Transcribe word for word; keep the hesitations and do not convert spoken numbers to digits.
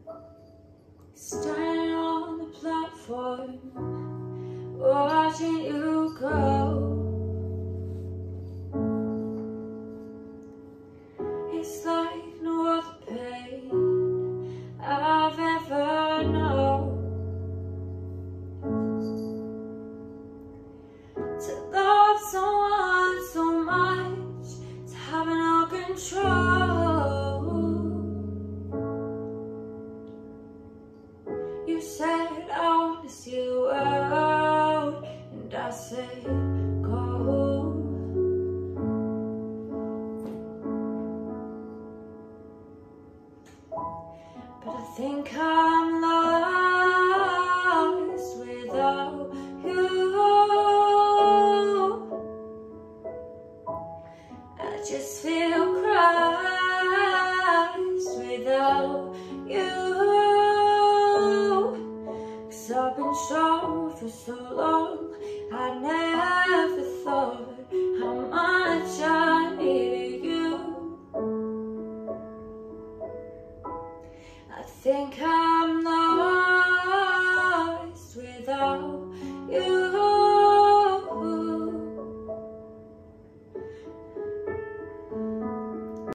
Standing on the platform, watching you go. It's like no other pain I've ever known. To love someone so much, to have no control. You said I want to see the world, and I said go. But I think I'm lost without you. I just feel Christ without you. 'Cause I've been strong for so long, I never thought how much I needed you. I think I'm lost without you.